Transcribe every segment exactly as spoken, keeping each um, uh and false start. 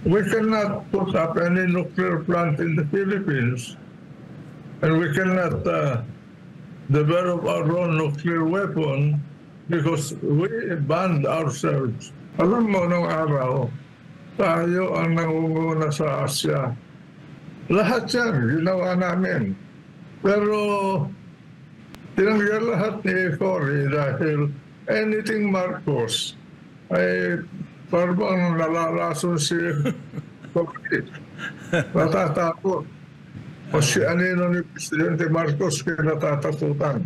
we cannot put up any nuclear plant in the Philippines, and we cannot uh, develop our own nuclear weapon because we banned ourselves. Alam mo, nung araw, tayo ang nangunguna sa Asya. Lahat yan, ginawa namin. Pero tinanggal lahat ni Cory dahil anything Marcos ay parang nalalason si Cory. Natatakot. O si anino ni Presidente Marcos kaya natatakutan.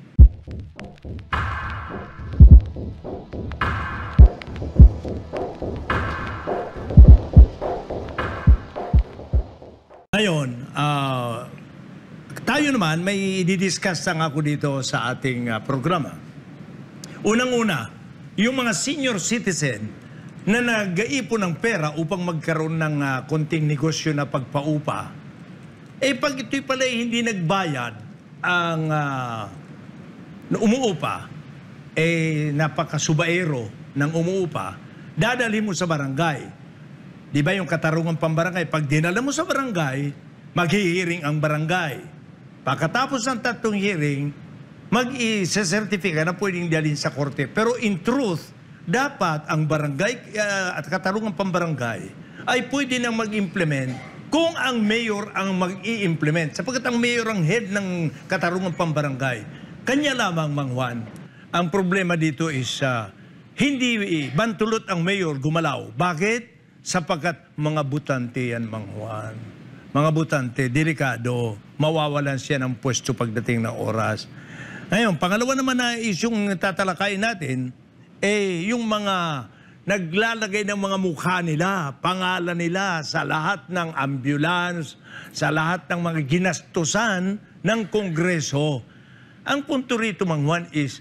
Ngayon, uh, tayo naman may i-discuss lang ako dito sa ating uh, programa. Unang-una, yung mga senior citizen na nag-iipon ng pera upang magkaroon ng uh, konting negosyo na pagpaupa, eh pag ito'y pala hindi nagbayad ang uh, umuupa, eh napakasubaero ng umuupa, dadali mo sa barangay. Di ba yung katarungan pambarangay? Pag dinala mo sa barangay, maghihiring ang barangay. Pagkatapos ng tatlong hearing, mag-i-certify na pwedeng dalhin sa korte. Pero in truth, dapat ang barangay uh, at katarungan pambarangay ay pwede nang mag-implement kung ang mayor ang mag-i-implement. Sapagkat ang mayor ang head ng katarungan pambarangay. Kanya lamang, Mang Juan. Ang problema dito is uh, hindi bantulot ang mayor gumalaw. Bakit? Sapagkat mga butante yan, Mang Juan. Mga butante, delikado, mawawalan siya ng pwesto pagdating ng oras. Ngayon, pangalawa naman na isyong tatalakayin natin, eh, yung mga naglalagay ng mga mukha nila, pangalan nila sa lahat ng ambulance, sa lahat ng mga ginastusan ng Kongreso. Ang punto rito, Mang Juan, is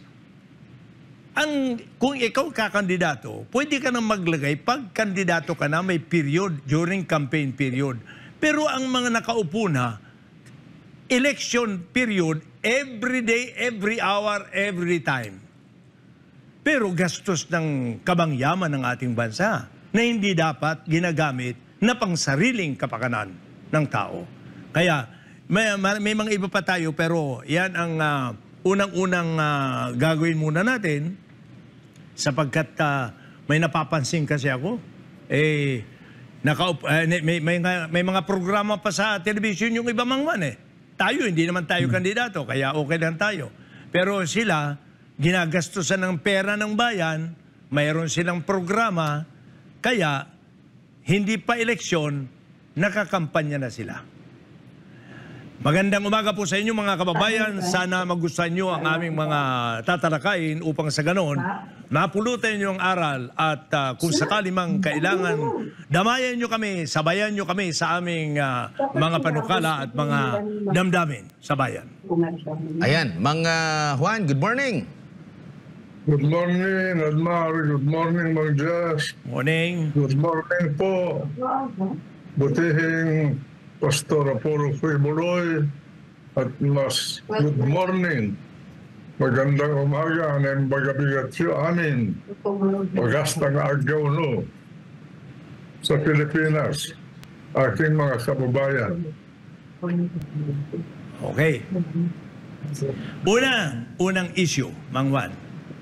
ang, kung ikaw kakandidato, pwede ka nang maglagay pag kandidato ka na may period during campaign period. Pero ang mga nakaupo na, election period, every day, every hour, every time. Pero gastos ng kabangyaman ng ating bansa na hindi dapat ginagamit na pangsariling kapakanan ng tao. Kaya may, may mga iba pa tayo pero yan ang uh, unang-unang uh, gagawin muna natin. Sapagkat uh, may napapansin kasi ako, eh, nakaup, uh, may, may, may mga programa pa sa television yung iba Mang Juan eh. Tayo, hindi naman tayo hmm. kandidato, kaya okay lang tayo. Pero sila, ginagastusan ng pera ng bayan, mayroon silang programa, kaya hindi pa eleksyon, nakakampanya na sila. Magandang umaga po sa inyo mga kababayan. Sana magustuhan nyo ang aming mga tatalakayin upang sa ganon, mapulutan nyo ang aral at uh, kung sakali mang kailangan, damayan nyo kami, sabayan nyo kami sa aming uh, mga panukala at mga damdamin sa bayan. Ayan, mga Juan, good morning. Good morning, Admar. Good morning, Mang Jazz. Morning. Good morning po. Butihing Pastor Apollo Fuibuloy at mas good morning. Magandang umaga ng bagabigat siyo amin. Magastang agaw no sa Pilipinas. Aking mga kababayan. Okay. Una, unang issue, Mang Juan.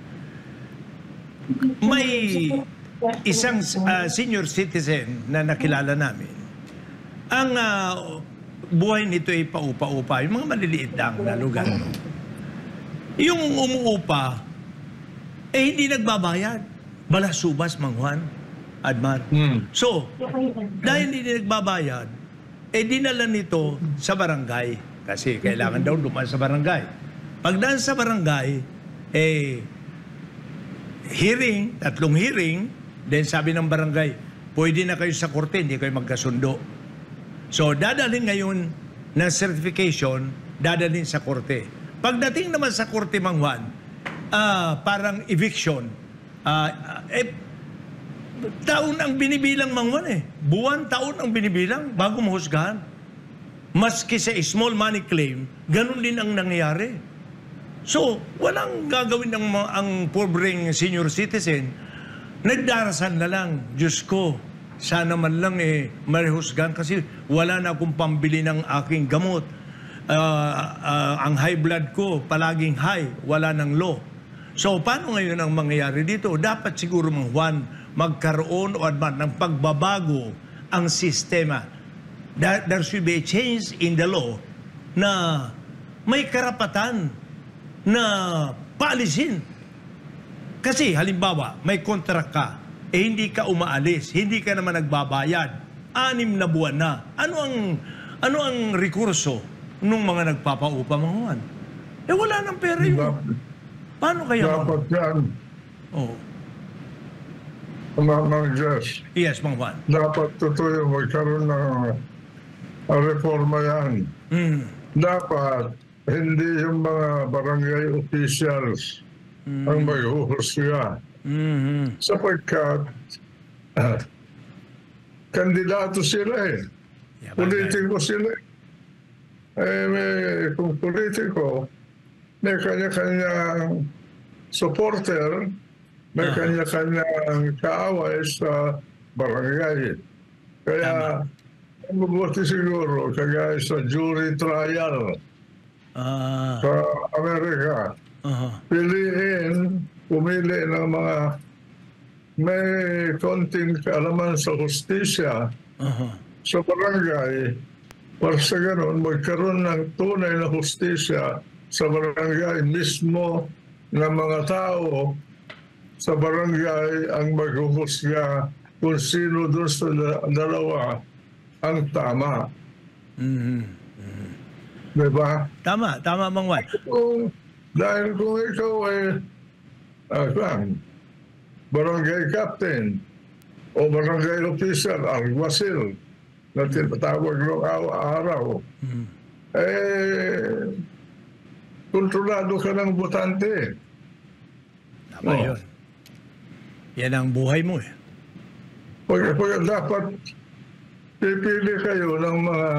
May isang uh, senior citizen na nakilala namin. Ang uh, buhay nito ay paupa-upa, yung mga maliliit lang na lugar. Yung umuupa, eh hindi nagbabayad. Balasubas, Mang Juan, Admar. Hmm. So, dahil hindi nagbabayad, eh dinala nito sa barangay. Kasi kailangan daw dumaan sa barangay. Pagdaan sa barangay, eh, hearing, tatlong hearing, then sabi ng barangay, pwede na kayo sa korte, hindi kayo magkasundo. So, dadalhin ngayon na certification, dadalhin sa korte. Pagdating naman sa korte, Mang Juan, uh, parang eviction. Uh, eh, taon ang binibilang, Mang Juan eh. Buwan, taon ang binibilang bago mahusgahan. Maski sa small money claim, ganun din ang nangyayari. So, walang gagawin ng ang pobreng senior citizen. Nagdarasal na lang, Diyos ko, sana man lang eh, marihusgan kasi wala na akong pambili ng aking gamot. Uh, uh, ang high blood ko, palaging high, wala ng low. So, paano ngayon ang mangyayari dito? Dapat siguro, Mang Juan, magkaroon o adman ng pagbabago ang sistema. There, there should be a change in the law na may karapatan na paalisin. Kasi halimbawa, may contract ka, eh hindi ka umaalis, hindi ka naman nagbabayad, anim na buwan na. Ano ang, ano ang rekurso nung mga nagpapaupa, Mang Juan? Eh wala nang pera yun. Paano kaya? Dapat yan. Oh. Mga mga Diyos. Yes, Mang Juan. Dapat totoo yung magkaroon ng uh, reforma yan. Mm. Dapat hindi yung mga barangay officials mm. ang maghuhusga. Mm-hmm. Sapagkat uh, kandidato sila eh. Yeah, politiko sila eh. Eh, may, kung politiko, may kanya-kanyang supporter, may Uh-huh. kanya-kanyang kaaway sa barangay. Kaya, mabuti siguro, kagaya sa jury trial Ah. sa Amerika, Uh-huh. piliin, pumili ng mga may konting kaalaman sa hustisya Uh-huh. sa barangay, para sa ganun, magkaroon ng tunay na hustisya sa barangay mismo na mga tao sa barangay ang maghuhusga kung sino doon sa dalawa ang tama. Mm-hmm. Diba? Tama, tama, Mang Juan. Kung, dahil kung ikaw ay uh, kan, barangay captain o barangay official, alguacil, na tinatawag ng araw, Mm-hmm. eh, kontrolado ka ng botante. Tama Oh. yun. Yan ang buhay mo eh. Pag, pag dapat pipili kayo ng mga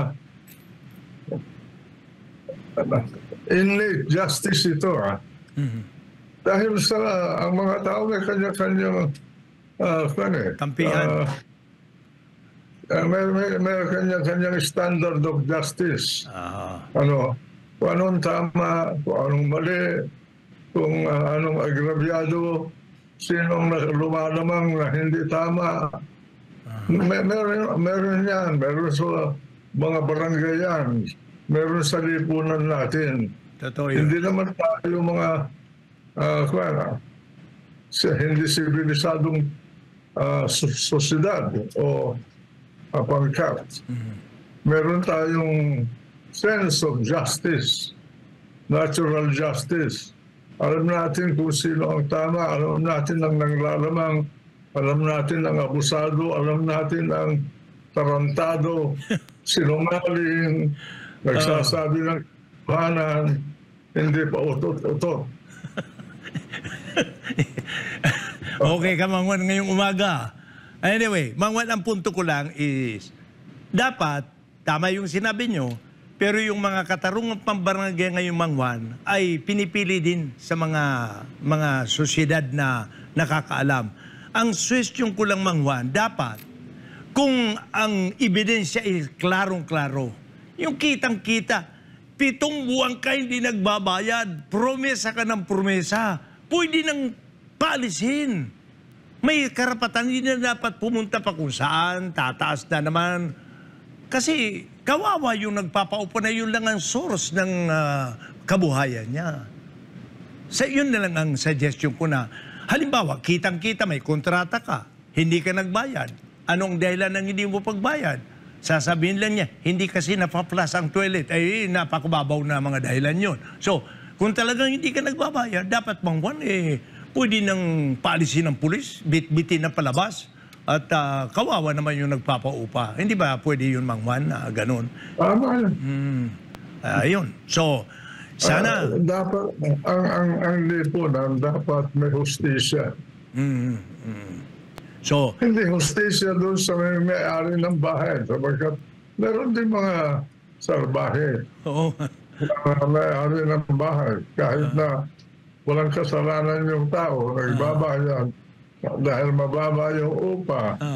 innate justice ito, ah. Mm-hmm. Dahil sa ang mga tao may kanya-kanyang uh, kan eh, Kampihan. uh, uh, may, may, may kanya-kanyang standard of justice. Ah. Ano, kung anong tama, kung anong mali, kung uh, anong agrabyado, sinong na- lumalamang na hindi tama. May, meron, meron yan, meron sa mga barangay yan, meron sa lipunan natin. Totoo yun. Hindi naman tayo mga uh, kaya, si- hindi sibilisadong uh, sosyedad o uh, pangkat. Meron tayong sense of justice, natural justice. Alam natin kung sino ang tama, alam natin ang nanglalamang, alam natin ang abusado, alam natin ang tarantado, sinungaling, nagsasabi ng katotohanan, hindi pa utot-utot. Okay ka, Mang Juan, ngayong umaga. Anyway, Mang Juan, ang punto ko lang is, dapat, tama yung sinabi nyo, pero yung mga katarungang pambarangay ngayong Mang Juan ay pinipili din sa mga mga sosyedad na nakakaalam. Ang question ko lang, Mang Juan, dapat, kung ang ebidensya ay klarong-klaro, yung kitang-kita, pitong buwan ka hindi nagbabayad, promesa ka ng promesa, pwede nang paalisin. May karapatan, hindi na dapat pumunta pa kung saan, tataas na naman. Kasi kawawa yung nagpapaupo na yun lang ang source ng uh, kabuhayan niya. Sa yun na lang ang suggestion ko na, halimbawa, kitang-kita may kontrata ka, hindi ka nagbayad. Anong dahilan ng hindi mo pagbayad? Sasabihin lang niya, hindi kasi napaplas ang toilet. Ay, napakababaw na mga dahilan yun. So, kung talagang hindi ka nagbabayad, dapat Mang Juan, eh, pwede nang paalisin ng pulis, bit-bitin na palabas. At uh, kawawa naman yung nagpapaupa. Hindi ba pwede yun, Mang Juan, na ganun? Tama yan. Hmm. Ayun. So, sana... Ah, dapat, ang, ang, ang lipunan, dapat may hustisya. Mm, mm. So, Hindi hustisya doon sa may may-ari ng bahay. Sapagkat meron din mga salbahe oo. na may-ari ng bahay. Kahit na walang kasalanan yung tao, nagbabayad dahil mababa yung upa. Aha.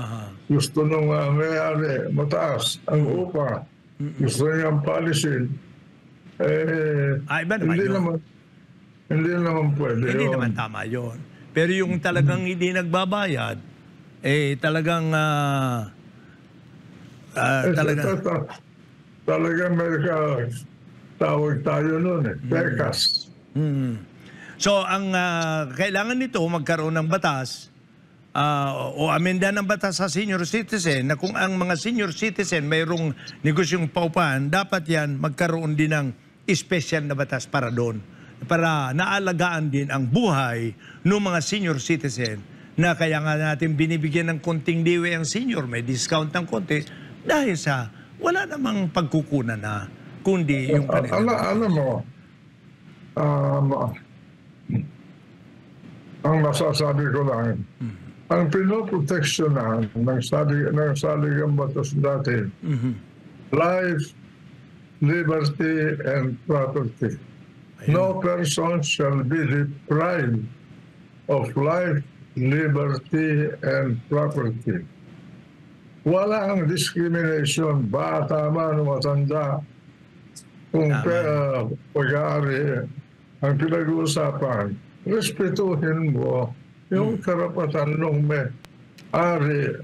gusto nung uh, may-ari mataas ang upa, gusto niyang palisin, eh, Ah, iba naman hindi yun. naman, hindi naman pwede Hindi yun. naman tama yun. Pero yung talagang hindi nagbabayad, eh talagang ah, ah, Eh, talaga ta- ta- talagang may ka- tawag tayo nun eh, pekas. Hmm. So ang ah, kailangan nito magkaroon ng batas ah, o amenda ng batas sa senior citizen na kung ang mga senior citizen mayroong negosyong paupahan, dapat yan magkaroon din ng special na batas para doon. Para naalagaan din ang buhay ng mga senior citizen na kaya nga natin binibigyan ng konting diwe ang senior, may discount ng konti dahil sa wala namang pagkukunan na kundi yung Al- kanila. ala- alam mo, um, ang masasabi ko lang, ang pinoproteksyonan ng salig, ng saligang batas natin, life, liberty, and property. No person shall be deprived of life, liberty, and property. Wala ang discrimination, bata man o matanda. Kung Tama. uh, pag-aari ang pinag-uusapan, respetuhin mo yung karapatan ng may-ari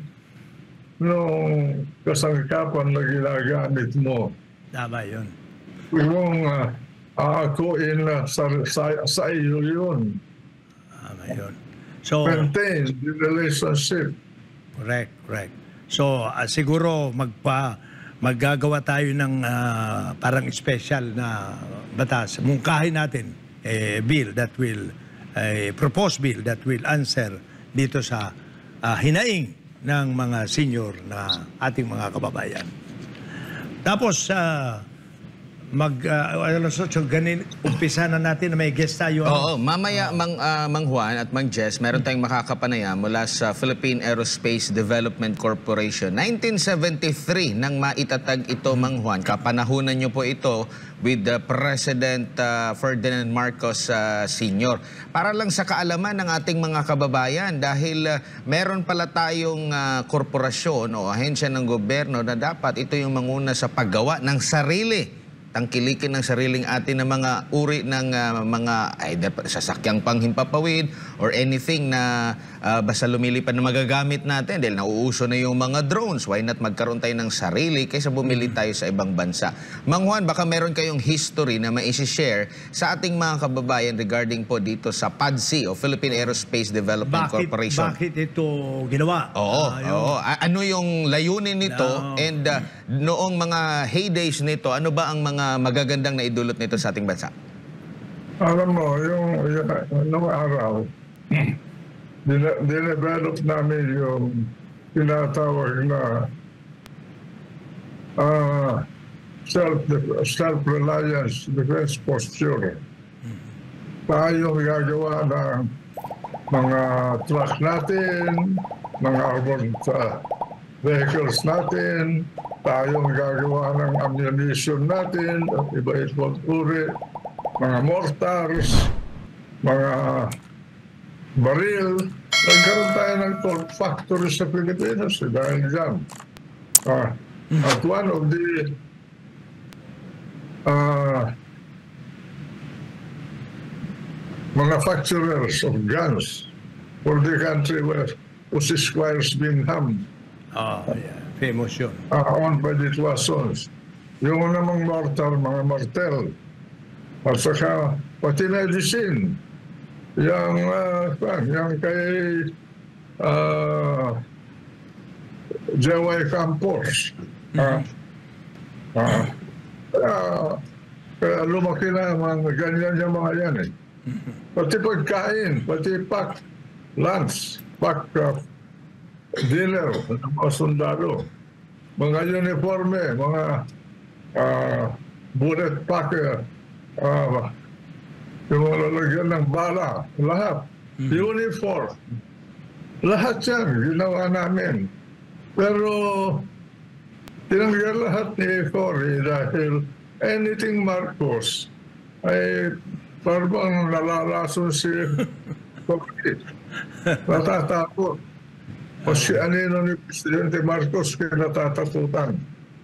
nung kasangkapan na ginagamit mo. Tama yun. Huwag mong uh, aakuin na sa, sa, sa iyo yun. Tama yun. So, Maintain the relationship. correct, correct. So, ah, siguro magpa maggagawa tayo ng ah, parang special na batas. Mungkahin natin eh, bill that will eh, proposed bill that will answer dito sa ah, hinaing ng mga senior na ating mga kababayan. Tapos uh, mag uh, alas otso ganin umpisa na natin na may guest tayo. Oo, mamaya Mang, ah, Mang Juan at Mang Jess, meron tayong makakapanayam mula sa Philippine Aerospace Development Corporation. nineteen seventy-three nang maitatag ito, Mang Juan. Kapanahunan niyo po ito with the President ah, Ferdinand Marcos ah, Senior. Para lang sa kaalaman ng ating mga kababayan, dahil ah, meron pala tayong ah, korporasyon o ahensya ng gobyerno na dapat ito yung manguna sa paggawa ng sarili, tangkilikin ng sariling atin ng mga uri ng uh, mga either sasakyang panghimpapawid or anything na uh, basta lumilipad na magagamit natin dahil nauuso na yung mga drones. Why not magkaroon tayo ng sarili kaysa bumili tayo sa ibang bansa? Mang Juan, baka meron kayong history na maisi-share sa ating mga kababayan regarding po dito sa P A D C o Philippine Aerospace Development bakit, Corporation. bakit ito ginawa? Oo, Ah, yung- oo. A- ano yung layunin nito No. and uh, noong mga heydays nito, ano ba ang mga magagandang na idulot nito sa ating bansa? Alam mo, yung, yung nung araw, dine- dinevelop namin yung tinatawag na uh, self, self-reliance defense posture. Tayo gagawa ng mga truck natin, mga armored uh, vehicles natin, tayong gagawa ng ammunition natin, at iba-ibang uri, mga mortars, mga baril. Nagkaroon tayo ng Colt factory sa Pilipinas eh, dahil dyan. Ah, at one of the ah, manufacturers of guns for the country were was Squires Bingham, Oh, yeah. Famous yun. uh, owned by the Tuasons. Yung namang mortar, mga mortel. At saka, pati medicine. Yung, uh, yung kay uh, J Y Campos. Uh, uh, kaya, kaya lumaki na mga ganyan yung mga yan eh. Pati pagkain, pati pack lunch, pack uh, dinner ng mga sundalo, mga uniforme, mga uh, bullet packer, uh, yung mga lalagyan ng bala, lahat, uniform, lahat yan, ginawa namin. Pero tinanggal lahat ni Cory dahil anything Marcos ay parang nalalason si Cory. Natatakot. O si anino ni Presidente Marcos kinatatakutan.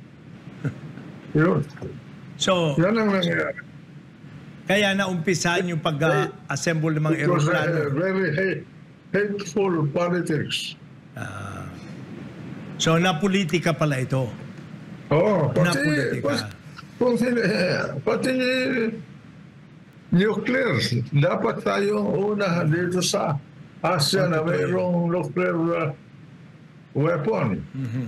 Yun. So, Yan ang nangyayari. kaya naumpisahan yung pag-assemble ng mga It was a aeroplano. very hate, hateful politics. So, napolitika pala ito. Oo, pati, Napolitika. pati, kung sini- pati nuclear. Dapat tayo una dito sa Asia na mayroong nuclear uh, weapon.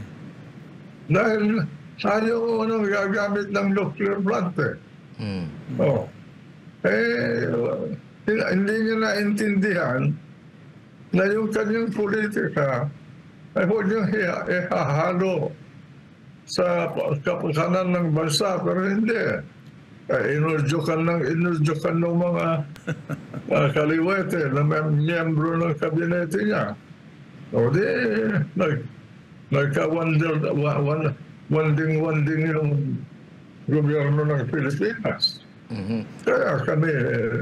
Dahil tayo unang gagamit ng nuclear plant eh. Mm. Oh. Eh, uh, hindi niya naintindihan na yung kanyang politika ay huwag niyang iha- ihahalo sa kapakanan ng bansa, pero hindi. Eh, inurdyukan ng inurdyukan ng mga uh, kaliwete na may miyembro ng kabinete niya. O di, nag, nagka-wanding-wanding yung gobyerno ng Pilipinas. Mhm. Kaya kami eh,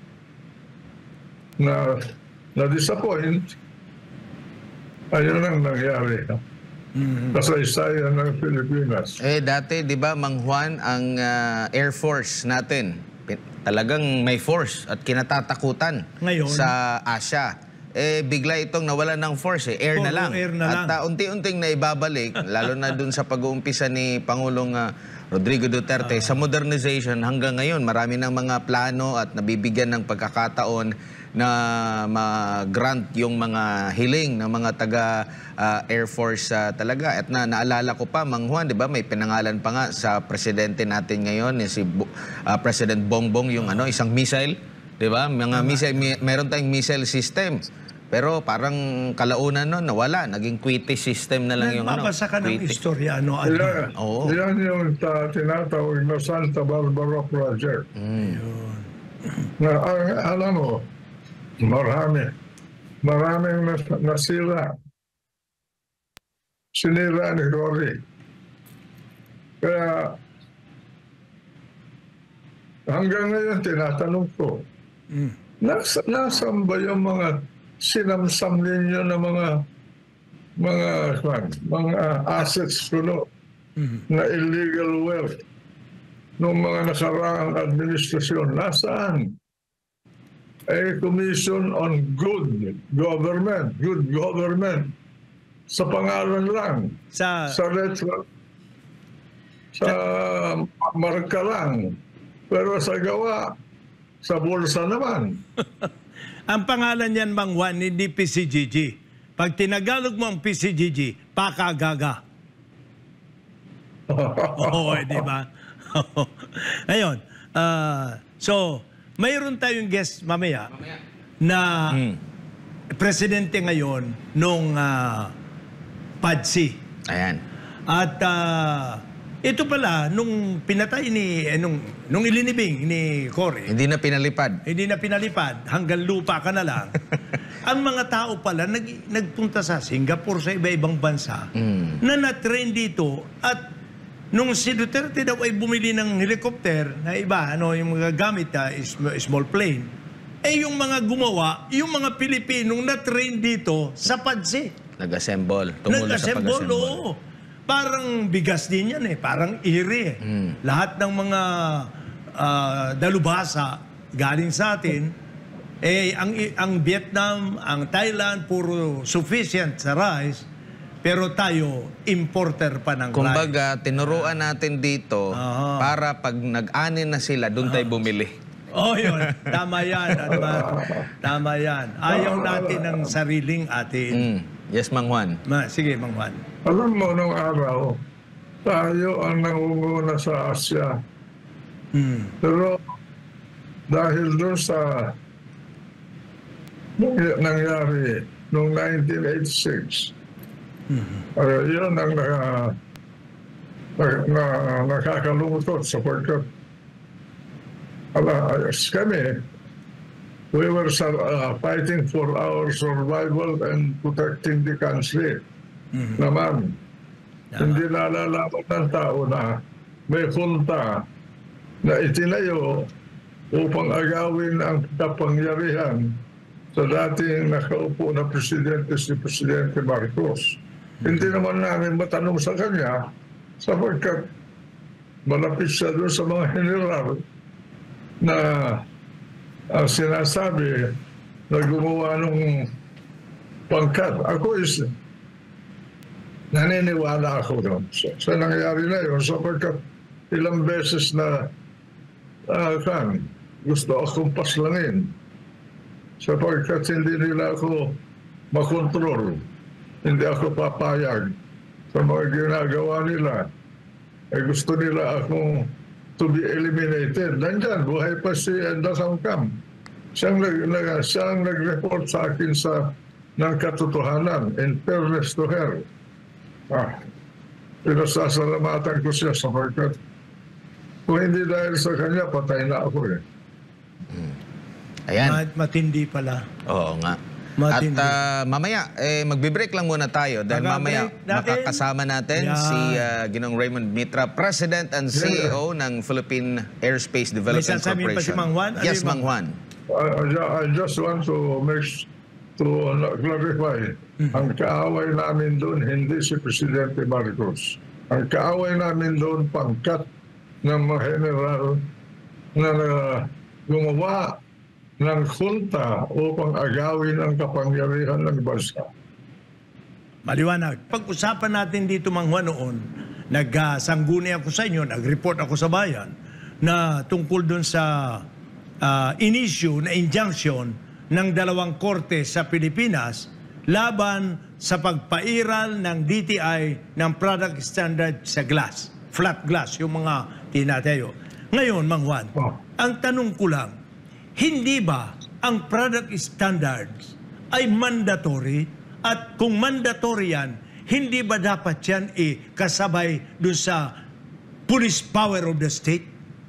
na na-disappoint. Ayun ang nangyari. Kasaysayan ng Pilipinas. Eh dati 'di ba Mang Juan ang ah, Air Force natin pin- talagang may force at kinatatakutan Ngayon? sa Asia. Eh bigla itong nawalan ng force eh, air na Oo, lang. air na at lang. ah, unti-unting naibabalik lalo na dun sa pag-uumpisa ni Pangulong ah, Rodrigo Duterte sa modernization hanggang ngayon marami ng mga plano at nabibigyan ng pagkakataon na ma-grant yung mga hiling ng mga taga ah, Air Force ah, talaga. At na naalala ko pa, Mang Juan, di ba, may pinangalan pa nga sa presidente natin ngayon, eh, si Bu- ah, President Bongbong, yung ano, isang missile, di ba? Mga missile, mi- meron tayong missile system. Pero parang kalaunan nun, nawala. Naging Quity system na lang yung ano. Mabasa ka ng Quity. istorya, ano? ano? Yan, Oo. yan yung ta- tinatawag na Santa Barbara Project. Na, ang, alam mo, marami, maraming nas, nasira. Sinira ni Rory. Kaya, hanggang ngayon, tinatanong ko, Mm. nasa, nasan ba yung mga sinamsam ninyo na mga mga kwan, mga assets kuno na illegal wealth ng mga nakaraang administrasyon? Nasaan? A Commission on Good Government, Good Government, sa pangalan lang, Sa, sa letra, sa marka lang, pero sa gawa, sa bulsa naman. ang pangalan niyan, Mang Juan, hindi P C G G. Pag tinagalog mo ang P C G G, pakagaga. Oo, eh, di ba? Ayun. ah, so, mayroon tayong guest mamaya na Hmm. presidente ngayon nung ah, P A D C. Ayan. At ah, ito pala, nung pinatay ni, eh, nung, nung ilinibing ni Cory, Hindi na pinalipad. hindi na pinalipad, hanggang lupa ka na lang. Ang mga tao pala nag, nagpunta sa Singapore, sa iba-ibang bansa, Mm. na na-train dito. At nung si Duterte daw ay bumili ng helicopter na iba, ano, yung mga gamit na is- small plane, eh yung mga gumawa, yung mga Pilipinong na-train dito sa P A D C. Nag-assemble. Tumulong sa Nag-assemble, pag-assemble. oo. Parang bigas din yan eh. Parang iri eh. Mm. Lahat ng mga ah, dalubhasa galing sa atin, eh, ang, ang Vietnam, ang Thailand, puro sufficient sa rice, pero tayo, importer pa ng rice. Kumbaga, tinuruan natin dito Aha. para pag nag-anin na sila, doon tayo bumili. Oh, yun. Tama yan. Ano ba? Tama yan. Ayaw natin ng sariling atin. Mm. Yes, Mang Juan. Ma, sige, Mang Juan. Alam mo, nung araw, tayo ang nangunguna sa Asya. Hmm. Pero dahil doon sa nangy- nangyari noong nineteen eighty-six, uh, yun ang na, na, na, nakakalungkot sapagkat ala, ayos kami, we were sur- uh, fighting for our survival and protecting the country. Naman, hindi nalalaman ng tao na may punta na itinayo upang agawin ang kapangyarihan sa dating nakaupo na presidente si Presidente Marcos. Hindi naman namin matanong sa kanya sapagkat malapit siya doon sa mga general na uh, sinasabi na gumawa ng pangkat. Ako is naniniwala ako doon sa, sa nangyari na yun sapagkat ilang beses na uh, kan, gusto akong paslangin sapagkat hindi nila ako makontrol. Hindi ako papayag sa mga ginagawa nila. Eh gusto nila akong to be eliminated. Nandyan, buhay pa si Enda Sangkam. Siyang, nag, nag, siyang nag-report sa akin sa ng katotohanan, in fairness to her. Ah, pinasasalamatan ko siya sapagkat kung hindi dahil sa kanya, patay na ako eh. Ayan. Mat- matindi pala. Oo nga. Matindi. At ah, mamaya, eh, magbe-break lang muna tayo dahil mamaya Mag-break natin. makakasama natin Yan. si ah, Ginong Raymond Mitra, President and C E O ng Philippine Airspace Development May sasabihin pa si Corporation. Mang Juan? Ano Yes, yung Mang Juan. I, I- I just want to make s- to uh, clarify. Ang kaaway namin doon, hindi si Presidente Marcos. Ang kaaway namin doon, pangkat ng mga general na uh, gumawa ng junta upang agawin ang kapangyarihan ng bansa. Maliwanag. Pag-usapan natin dito, Mang Juan, noon, nagsangguni ako sa inyo, nag-report ako sa bayan, na tungkol dun sa uh, in-issue na injunction ng dalawang korte sa Pilipinas laban sa pagpairal ng D T I ng product standard sa glass, flat glass, yung mga tinatayo. Ngayon, Mang Juan, Oh. ang tanong ko lang, hindi ba ang product standards ay mandatory? At kung mandatory yan, hindi ba dapat yan eh, kasabay dun sa police power of the state?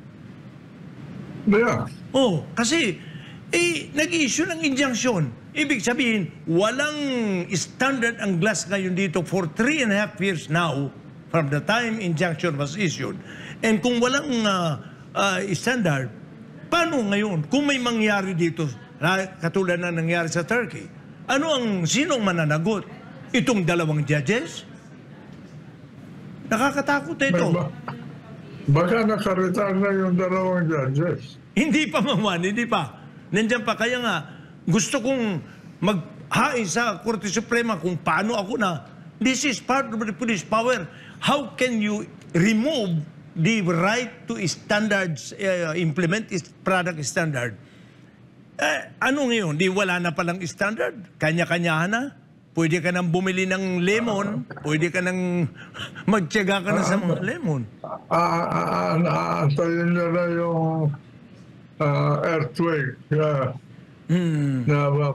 Yeah. Oh, kasi eh, nag-issue ng injunction. Ibig sabihin, walang standard ang glass ngayon dito for three and a half years now from the time injunction was issued. And kung walang uh, uh, standard, paano ngayon? Kung may mangyari dito, katulad na nangyari sa Turkey, ano ang sinong mananagot? Itong dalawang judges? Nakakatakot ito. Ba, baka nakaretire na yung dalawang judges. Hindi pa, Mamawan, hindi pa. Nandiyan pa. Kaya nga, gusto kong maghain sa Korte Suprema kung paano ako na, this is part of the police power. How can you remove the right to standards, uh, implement is product standard? Eh, ano ngayon? Di wala na palang standard? Kanya-kanyahan na? Pwede ka nang bumili ng lemon, pwede ka nang magtiyaga ka na sa mga lemon. Aantayin nyo na yung uh, earthquake na, Hmm. na uh,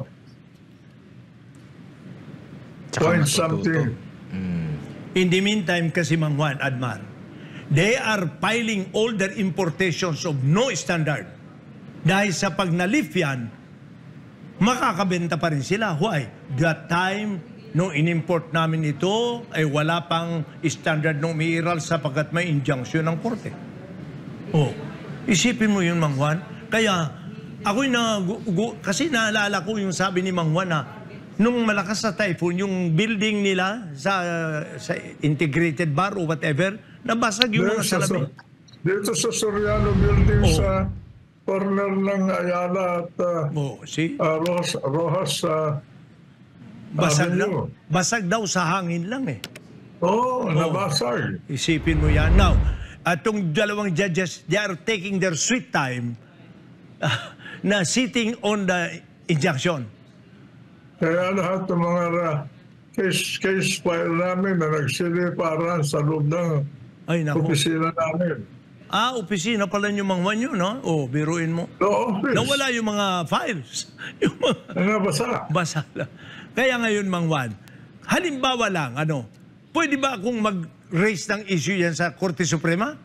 Tsaka point matututo. something. In the meantime, kasi Mang Juan, Admar, they are piling all their importations of no standard. Dahil sa pag nalift yan, makakabenta pa rin sila. Why? That time, nung inimport namin ito, ay wala pang standard nung umiiral sapagkat may injunction ng korte. Oh, isipin mo yun, Mang Juan. Kaya, ako'y na, gu, gu, kasi naalala ko yung sabi ni Mang Juan na, nung malakas sa typhoon, yung building nila sa, sa integrated bar o whatever, nabasag yung mga Dito sa, salamin. dito sa Soriano Building Oh. sa corner ng Ayala at uh, Oh, see? uh, Rojas, Rojas uh, Basag Avenue. daw, basag daw sa hangin lang eh. Oo, oh, nabasag. Isipin mo yan. Now, atong dalawang judges, they are taking their sweet time uh, na sitting on the injunction. Kaya lahat ng mga uh, case, case file namin na nagsiliparan sa loob ng Ay, naku. opisina namin. Ah, opisina pala yung mga nyo, no? Oh, biruin mo. No office. Nawala yung mga files. Yung mga Nabasa. basa lang. Kaya ngayon, Mang Juan, halimbawa lang, ano, pwede ba akong mag-raise ng issue yan sa Korte Suprema?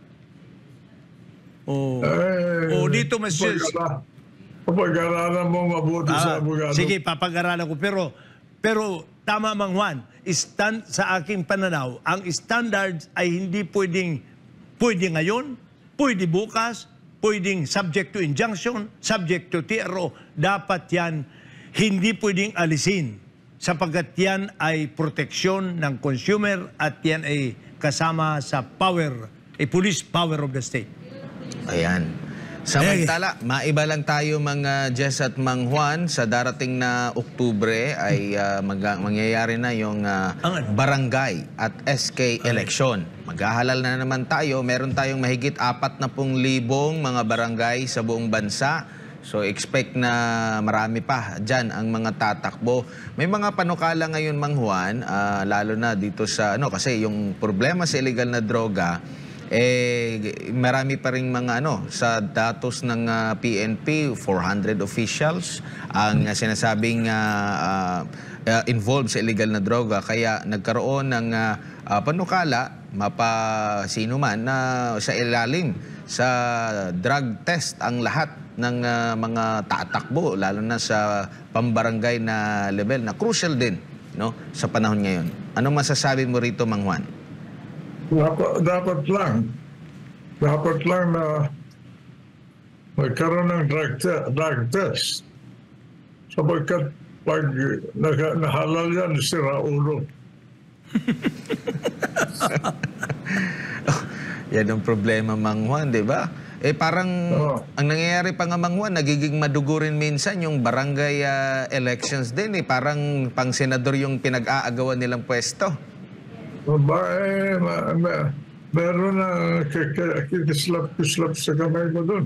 O, Eh, o dito, mas... pag- Pag-aralan mo mabuti sa Ah, abogado. sige, papag-aralan ko. Pero, pero tama, Mang Juan, stand, sa aking pananaw, ang standards ay hindi pwedeng, pwede ngayon, pwede bukas, pwedeng subject to injunction, subject to T R O. Dapat yan hindi pwedeng alisin sapagkat yan ay proteksyon ng consumer at yan ay kasama sa power, a police power of the state. Ayan. Samantala, maiba lang tayo mga Jess at Mang Juan. Sa darating na Oktubre ay uh, mag- mangyayari na yung uh, barangay at S K election. Maghahalal na naman tayo. Meron tayong mahigit apat na pung libong mga barangay sa buong bansa. So expect na marami pa dyan ang mga tatakbo. May mga panukala ngayon, Mang Juan, uh, lalo na dito sa, ano, kasi yung problema sa illegal na droga, eh marami pa ring mga ano sa datos ng uh, P N P, four hundred officials ang uh, sinasabing uh, uh, uh, involved sa illegal na droga, kaya nagkaroon ng uh, uh, panukala mapa sino man na uh, sa ilalim sa drug test ang lahat ng uh, mga tatakbo, lalo na sa pambarangay na level na crucial din, no, sa panahon ngayon. Anong masasabi mo rito, Mang Juan? Dapat, dapat lang, dapat lang na magkaroon ng drug, te drug test. Sapagkat pag naha nahalal yan, sira ulo. Yan ang problema, Mang Juan, di ba? Eh parang oh. ang nangyayari pa nga, Mang Juan, nagiging madugurin minsan yung barangay uh, elections din. Eh. Parang pang senador yung pinag-aagawan nilang pwesto. Ba, eh, ma, ma, meron na kikislap-kislap sa kamay mo dun.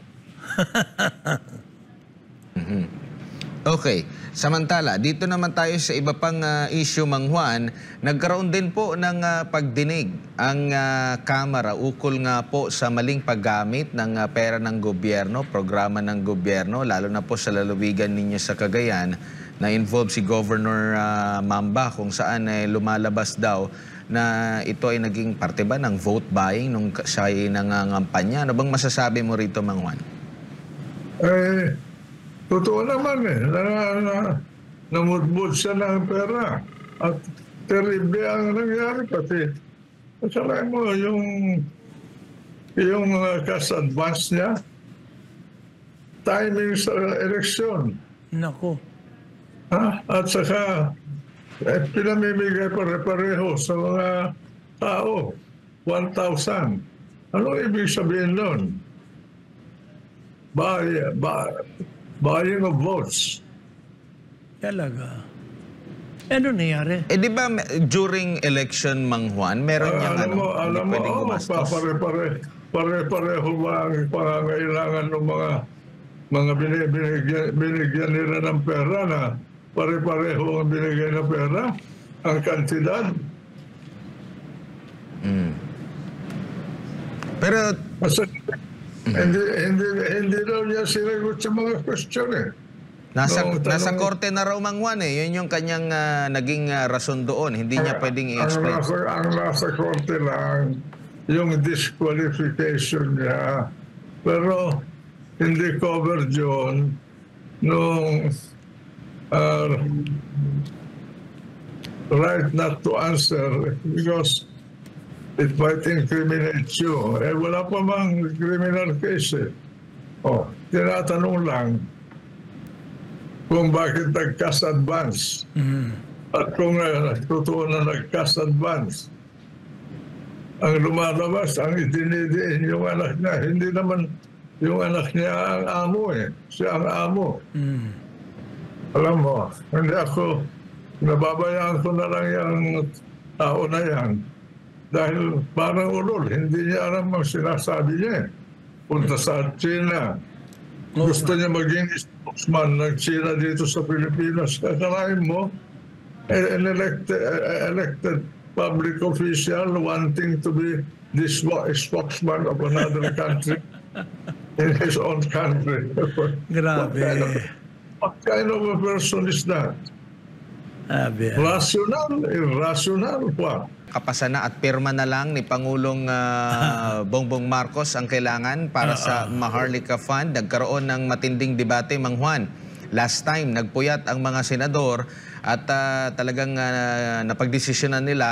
mm-hmm. Okay. Samantala, dito naman tayo sa iba pang uh, issue, Mang Juan. Nagkaroon din po ng uh, pagdinig ang uh, Kamara ukol nga po sa maling paggamit ng uh, pera ng gobyerno, programa ng gobyerno, lalo na po sa lalawigan ninyo sa Cagayan, na involved si Governor uh, Mamba, kung saan eh, lumalabas daw na ito ay naging parte ba ng vote buying nung siya ay nangangampanya. Ano bang masasabi mo rito, Mang Juan? Eh, totoo naman eh. Na, na, namudbud siya ng pera. At terrible ang nangyari pati. At saka mo, yung, yung uh, cash advance niya, timing sa eleksyon. Nako. Ha? At saka, eh, pinamimigay pare-pareho sa mga tao, one thousand. Ano ibig sabihin nun? Buy, buy, buying of votes. Talaga. Ano nangyari? Eh di ba during election, Mang Juan, meron Uh, niyang alam ano, mo, alam hindi mo, pwedeng oh, gumastos? pare-pare, pare-pareho ba ang pangangailangan ng mga mga binigyan, binigyan nila ng pera na pare-pareho ang binigay na pera, ang kantidad. Mm. Pero Kasi, mm. hindi, hindi, hindi daw niya sinagot sa mga question eh. nasa, No, nasa tanong- korte na raw, Mang Juan eh. Yun yung kanyang ah, naging ah, rason doon. Hindi niya pwedeng Ang i-explain. nasa, ang nasa korte lang, yung disqualification niya. Pero hindi covered yun nung uh, right not to answer because it might incriminate you. Eh, wala pa mang criminal case eh. Oh, tinatanong lang kung bakit nag-cash advance. Mm. At kung uh, totoo na nag-cash advance. Ang lumalabas, ang itinidiin yung anak niya. Hindi naman yung anak niya ang amo eh. Siya ang amo. Mm. Alam mo, hindi ako, nababayaan ko na lang yung tao na yan. Dahil parang ulol, hindi niya alam ang sinasabi niya. Punta sa China. Gusto niya maging spokesman ng China dito sa Pilipinas. Kakalain mo, an elected, elected public official wanting to be this spokesman of another country in his own country. Grabe. What kind of, what kind of a person is that? Grabe. Rational, irrational, what? Kapasan na at pirma na lang ni Pangulong ah, Bongbong Marcos ang kailangan para sa Maharlika Fund. Nagkaroon ng matinding debate, Mang Juan. Last time, nagpuyat ang mga senador at ah, talagang uh, napagdesisyonan nila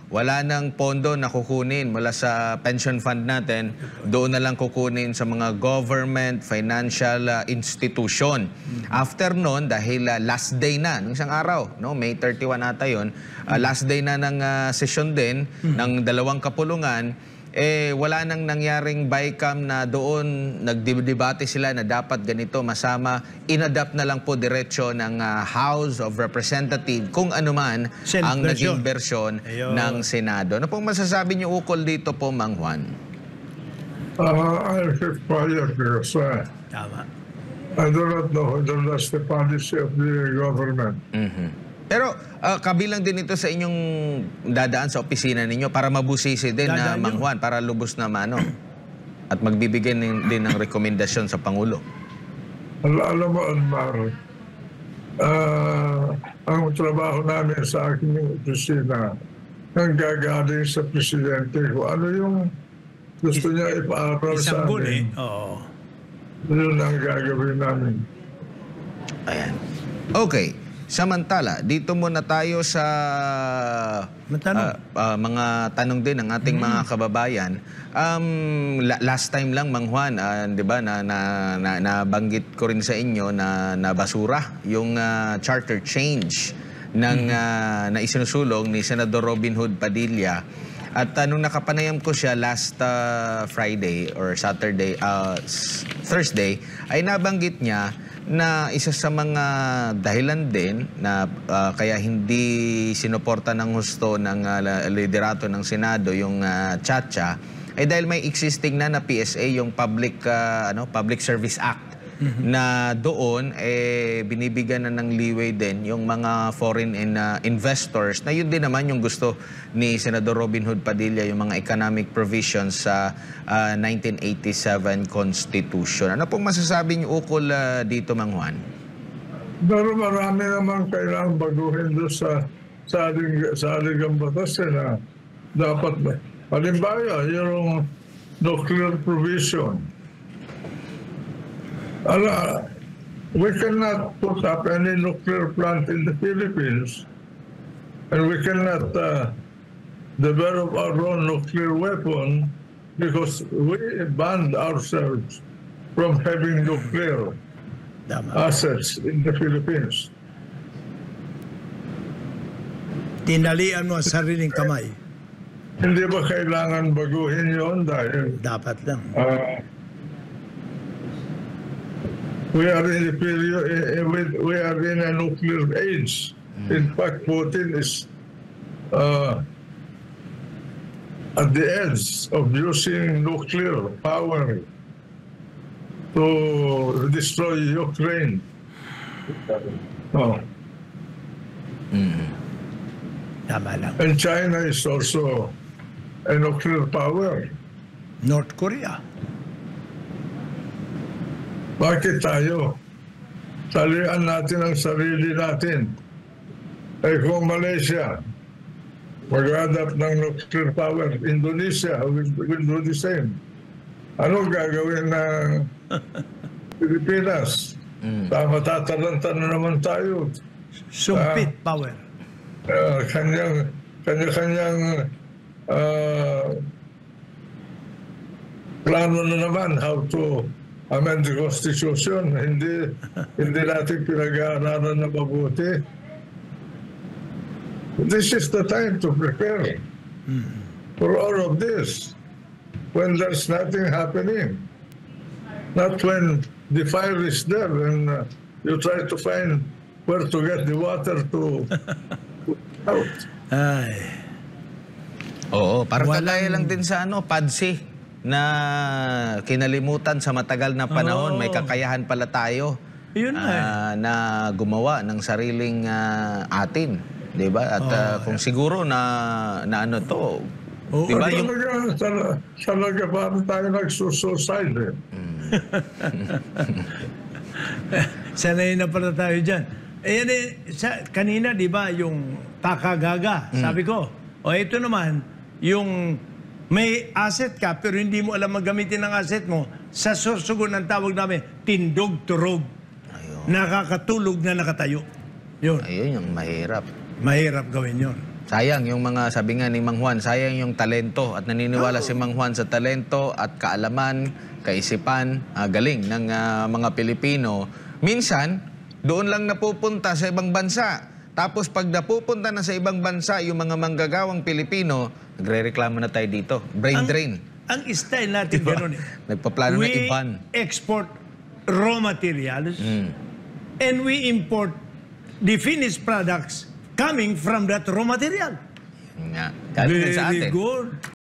wala nang pondo na kukunin mula sa pension fund natin, doon na lang kukunin sa mga government financial uh, institution. After noon, dahil uh, last day na, ng isang araw, no, May thirty-one ata yun, uh, last day na ng uh, session din ng dalawang kapulungan, eh wala nang nangyaring BICAM na doon nagdebate sila na dapat ganito masama, inadapt na lang po diretso ng uh, House of Representatives kung ano man Senate ang version. naging bersyon Ayun. ng Senado. Ano pong masasabi niyo ukol dito po, Mang Juan? Uh, I keep quiet because uh, Tama. I do not know whether that's the policy of the government. Mhm. Pero uh, kabilang din ito sa inyong dadaan sa opisina ninyo para mabusisi din na Dadaan Mang yun. Juan, para lubos na mano at magbibigay din, din ng rekomendasyon sa Pangulo. Al alam mo, Almar, uh, ang trabaho namin sa aking opisina ang gagaling sa presidente ko. Ano yung gusto niya ipaaral sa Isang buli. amin? Oo. Yun ang gagawin namin. Ayan. Okay. Samantala, dito muna tayo sa Matanong. ah, ah, mga tanong din ng ating mga kababayan. Um, la- last time lang, Mang Juan, ah, di ba, na, na, na, nabanggit ko rin sa inyo na, na basura yung ah, charter change ng, ah, na isinusulong ni Senador Robin Hood Padilla. At uh, nung nakapanayam ko siya last uh, Friday or Saturday, uh, Thursday, ay nabanggit niya na isa sa mga dahilan din na uh, kaya hindi sinuporta ng husto ng uh, liderato ng Senado yung uh, Chacha ay dahil may existing na na P S A, yung Public uh, ano Public Service Act, mm-hmm. na doon eh binibigyan na ng leeway din yung mga foreign in, uh, investors na yun din naman yung gusto ni Senador Robin Hood Padilla, yung mga economic provisions sa uh, nineteen eighty-seven Constitution. Ano pong masasabi niyo ukol uh, dito, Mang Juan? Pero marami naman kailangang baguhin doon sa sa aling, sa aligang batas eh, na dapat, halimbawa, yung nuclear provision. Ala, we cannot put up any nuclear plant in the Philippines, and we cannot uh, develop our own nuclear weapon because we banned ourselves from having nuclear Tama. assets in the Philippines. Tinalian mo ang sariling kamay. Hindi ba kailangan baguhin yon dahil Dapat lang. uh, we are in a period, eh, we- we are in a nuclear age. In fact, Putin is uh, at the edge of using nuclear power to destroy Ukraine. Oh. Tama lang. And China is also a nuclear power. North Korea. Bakit tayo? Salian natin ang sarili natin. Eh kung Malaysia, mag-adapt ng nuclear power, Indonesia will, will do the same. Anong gagawin ng Pilipinas? Mm. Matatalanta na naman tayo. Sumpit power. Uh, kanyang, kanya-kanyang uh, plano na naman how to amend the Constitution. Hindi, hindi natin pinag-aaralan na mabuti. This is the time to prepare for all of this when there's nothing happening. Not when the fire is there and uh, you try to find where to get the water to out. Ay. Oo, parang Walang- kagaya lang din sa ano, P A D S I na kinalimutan sa matagal na panahon. Oo. May kakayahan pala tayo Yun na eh. ah, na gumawa ng sariling ah, atin. 'Di ba? At ah, kung siguro na na ano to, Oo, 'di ba Talaga, yung talaga, talaga parang tayo nagsusuicide eh. Sanay na pala tayo dyan. Eh, yan eh, sa, kanina, di ba, yung kakagaga, sabi ko. O ito naman, yung may asset ka, pero hindi mo alam maggamitin ng asset mo, sa Sorsogon ang tawag namin, tindog-turog. Ayun. Nakakatulog na nakatayo. Yun, Ayun yung mahirap. mahirap gawin yun. Sayang yung mga, sabi nga ni Mang Juan, sayang yung talento at naniniwala si Mang Juan sa talento at kaalaman, kaisipan, ah, galing ng ah, mga Pilipino. Minsan, doon lang napupunta sa ibang bansa. Tapos pag napupunta na sa ibang bansa, yung mga manggagawang Pilipino, nagre-reklamo na tayo dito. Brain Ang- drain. Ang style natin ganun eh. Nagpaplano na We iban. export raw materials Mm. and we import the finished products coming from that raw material. Nga. Galing din sa Very atin. good.